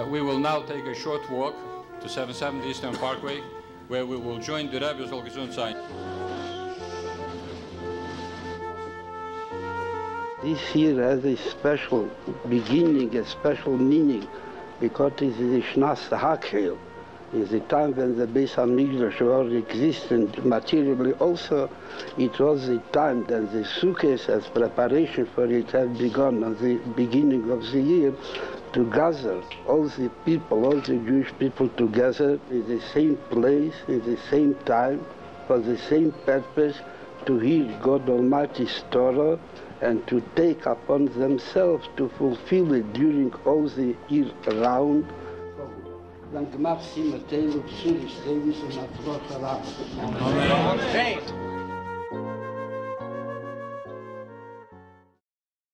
We will now take a short walk to 770 Eastern Parkway, where we will join the Rebbe soll gesund sein. This year has a special beginning, a special meaning, because it is the Shnas Hakhel. It's the time when the Beis HaMikdash was existent materially. Also, it was the time that the Sukkot, as preparation for it, had begun at the beginning of the year, to gather all the people, all the Jewish people together in the same place, in the same time, for the same purpose, to hear God Almighty's Torah and to take upon themselves to fulfill it during all the year round. Dann gemacht sie mit dem Psychisch, dem ist in der Frau